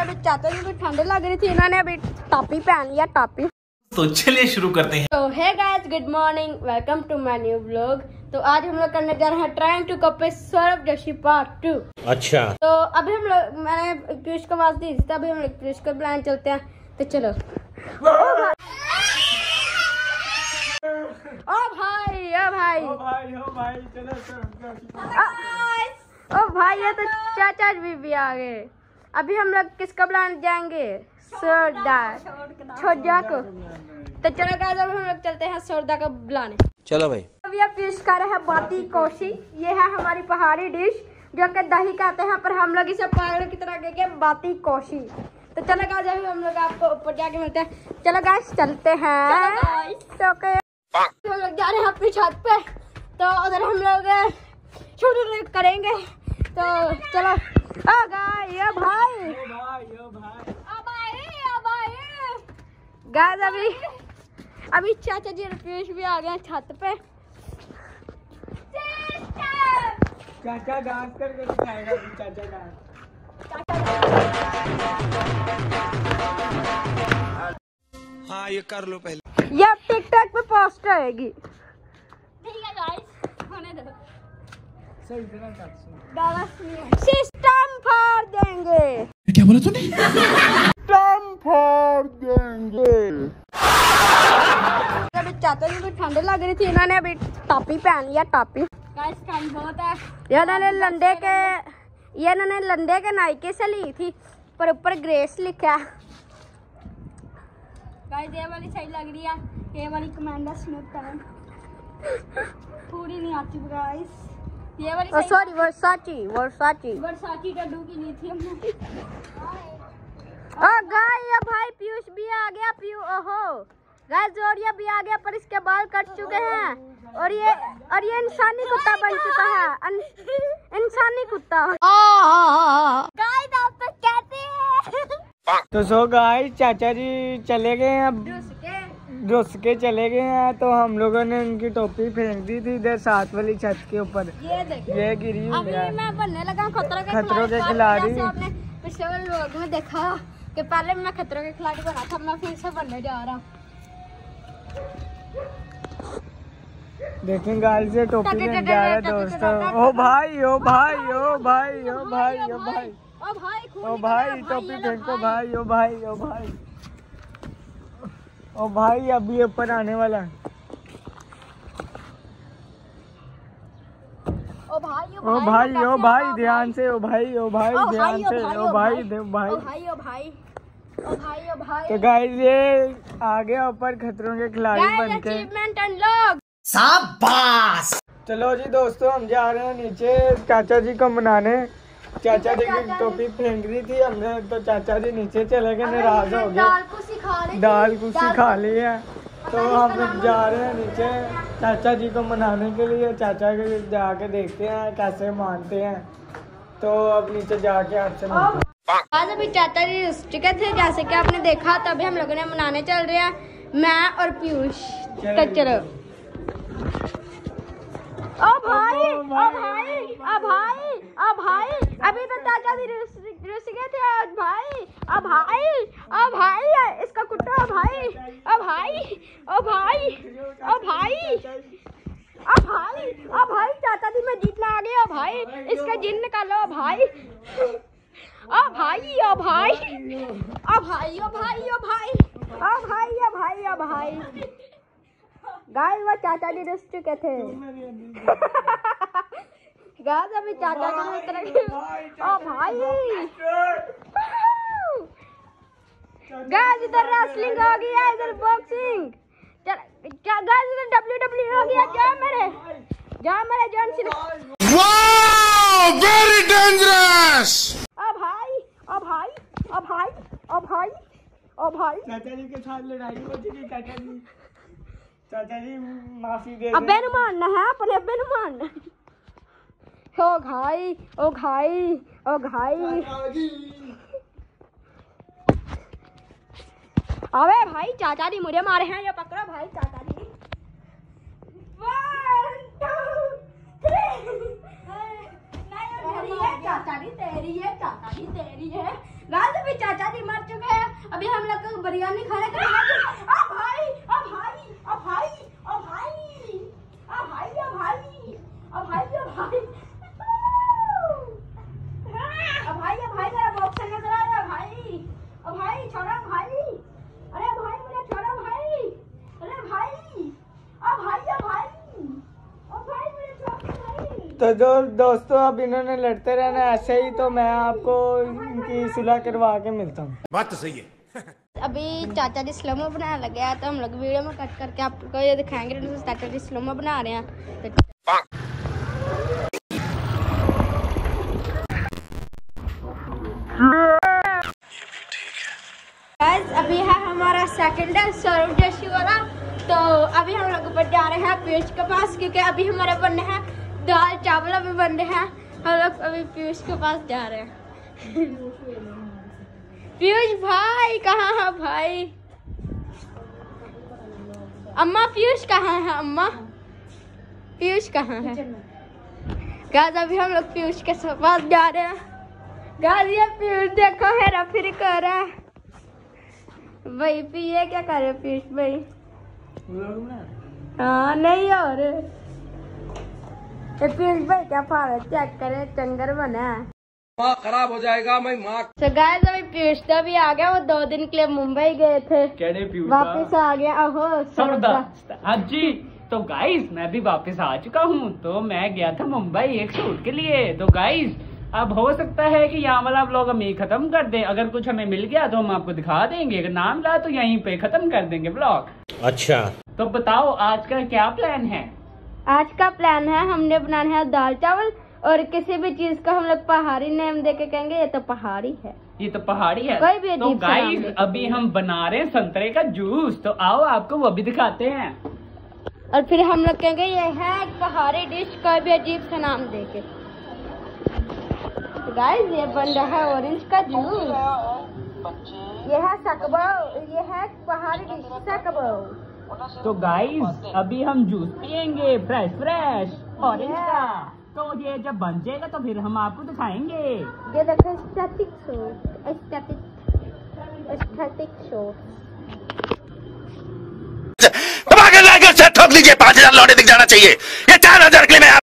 अभी चाचा जी को ठंड लग रही थी, इन्होंने अभी टॉपी पहन लिया टॉपी। तो चलिए शुरू करते हैं। तो hey guys, good morning, welcome to my new vlog. तो आज हम लोग करने जा रहे हैं trying to copy Saurabh Joshi part 2। अच्छा, तो अभी हम लोग, मैंने पीयूष को आवाज दी थी, अभी हम लोग पीयूष को बुलाने चलते हैं। तो चलो। ओ भाई ये तो चाचा भी आ गए। अभी हम लोग किसको बुलाने जाएंगे? छोटा को। तो चलो गाइस, अभी हम लोग चलते हैं सोरदा को बुलाने। चलो भाई। अभी आप पीयूष खा रहे हैं बाती कोशी। ये है हमारी पहाड़ी डिश जो कि दही कहते हैं, पर हम लोग इसे पागल की तरह कहते हैं बाती कोशी। तो चलो गाइस, अभी हम लोग आपको ऊपर जाके मिलते हैं। चलो गाइस, चलते हैं। तो हम लोग जा रहे हैं अपनी छत पे, तो उधर हम लोग शूट करेंगे। तो चलो। ओ भाई गाइस, अभी चाचा जी पीयूष भी आ गए छत पे। चाचा डांस करके दिखाएगा। चाचा डांस। हाँ, ये कर लो पहले। ये अब टिकटॉक पे पोस्ट होएगी। ठीक है गाइस, होने दो। सही तरह काट। सिस्टम फाड़ देंगे। क्या बोला तूने? सिस्टम फाड़ देंगे। अभी चाचा जी को ठंड लग रही थी, इन्होंने अभी टॉपी पहन लिया टॉपी। गाइस ठंड बहुत है। ये इन्होंने लंडे के नाइके से ली थी, पर ऊपर ग्रेस लिखा है। गाइस ये वाली सही लग रही है, ये वाली कमांडर स्मूथ है, पूरी नहीं आती गाइस। ये वाली सॉरी वर्साची डड्डू की ली थी हमने। ओ गाइस, भाई पीयूष भी आ गया। ओहो गाइस, जोड़िया भी आ गया, पर इसके बाल कट चुके हैं और ये इंसानी कुत्ता बन चुका है। इंसानी कुत्ता। गाइस आप तो कहते हैं। तो सो गाइस, चाचा जी चले गए हैं, अब रुस के चले गए हैं। तो हम लोगों ने उनकी टोपी फेंक दी थी इधर साथ वाली छत के ऊपर। ये गिरी हुई है। अभी मैं बनने लगा खतरों के खिलाड़ी। आपने पिछले व्लॉग में देखा कि पहले मैं खतरों के खिलाड़ी बना था, मैं फिर से बनने जा रहा हूँ। देखें गाइस, ये टोपी लेने जा रहा है दोस्तों। ओ भाई टोपी फेंको भाई। ओ भाई अभी ऊपर आने वाला है। ओ भाई ध्यान से। तो गाइस, ये आ गया ऊपर खतरों के खिलाड़ी बनके। Achievement unlock. शाबाश। चलो जी दोस्तों, हम जा रहे हैं नीचे चाचा जी को मनाने। चाचा जी की टोपी फेंक दी थी हमने, तो चाचा जी नीचे चले गए, नाराज हो गए। दाल कुसी खा ली है। तो हम लोग जा रहे हैं नीचे चाचा जी को मनाने के लिए। चाचा के जाके देखते हैं कैसे मानते हैं। तो अब नीचे जाके आपसे मिलते हैं। आज अभी चाचा जी रुस चुके थे, जैसे कि आपने देखा। तभी हम लोगों ने मनाने चल रहे हैं, मैं और पीयूष। तो चलो। ओ भाई अभी तो चाचा जी रुस गए थे। ओ भाई इसका कुत्ता। ओ भाई चाचा जी में जीतना आ गया। भाई इसका जिन निकालो भाई। गाइस वो चाचा जी रुस चुके थे। गाइस अभी चाचा जी इस तरह। ओ भाई गाइस, इधर रेसलिंग हो गया, इधर बॉक्सिंग। गाइस इधर WWE हो गया। जा मेरे John Cena. Wow, very dangerous. ओ भाई चाचा जी के साथ लड़ाई हो चुकी। चाचा जी माफी दे। अबे न मानना है अपने, अबे न मानना। ओ घाई अबे भाई, चाचा जी मुझे मारे हैं। ये पकड़ो भाई चाचा जी। 1 2 3। चाचा जी तेरी है। गाइस अभी चाचा अभी हम लोग को बिरयानी खाने के तो जो दोस्तों अब इन्होंने लड़ते रहना ऐसे ही, तो मैं आपको इनकी सुलह करवा के मिलता हूँ। बात तो सही है। अभी चाचा जी स्लोमो बनाने लगे हैं, तो हम लोग वीडियो में कट करके आपको ये दिखाएंगे। चाचा जी स्लोमो बना रहे हैं। गाइस अभी है हमारा सेकंड डे सर्व जैसी वाला। तो अभी हम लोग ऊपर जा रहे हैं पीयूष के पास, क्योंकि अभी हमारे बनने हैं दाल चावल अभी बन रहे हैं। हम लोग अभी पीयूष के पास जा रहे हैं। पीयूष भाई कहाँ है भाई? अम्मा पीयूष कहाँ है? अम्मा पीयूष कहाँ है? गाइस अभी हम लोग पीयूष के पास जा रहे हैं। गाइस ये पीयूष देखो हेरा फेरी कर रहा है भाई। ये क्या कर रहे हो पीयूष भाई? हाँ नहीं और पीयूष भाई क्या फाड़ चेक करे चंगर बना माँ खराब हो जाएगा। मैं माँ तो गाइस अभी पीयूष तो भी आ गया। वो 2 दिन के लिए मुंबई गए थे, वापस आ गया। ओहो जबरदस्त। हाँ जी, तो गाइस मैं भी वापस आ चुका हूँ। तो मैं गया था मुंबई एक शूट के लिए। तो गाइस अब हो सकता है कि यहाँ वाला व्लॉग हम यही खत्म कर दें। अगर कुछ हमें मिल गया तो हम आपको दिखा देंगे, अगर ना मिला तो यहीं पे खत्म कर देंगे व्लॉग। अच्छा तो बताओ आज का क्या प्लान है? आज का प्लान है हमने बनाना है दाल चावल, और किसी भी चीज का हम लोग पहाड़ी नेम दे के कहेंगे ये तो पहाड़ी है, ये तो पहाड़ी है। कोई भी तो अजीब सा नाम गाइस दे। अभी हम बना रहे हैं संतरे का जूस। तो आओ आपको वो भी दिखाते हैं। और फिर हम लोग कहेंगे ये है एक पहाड़ी डिश, कोई भी अजीब सा नाम दे के। तो गाइस ये बन रहा है ऑरेंज का जूस। ये है सकबो, ये है पहाड़ी डिश सकबो। तो गाइस अभी हम जूस पियेंगे फ्रेश ऑरेंज का। तो ये जब बन जाएगा तो फिर हम आपको दिखाएंगे। ये देखो स्टैटिक शो। ठोक लीजिए। 5000 लौटे दिख जाना चाहिए। ये 4000 के लिए मैं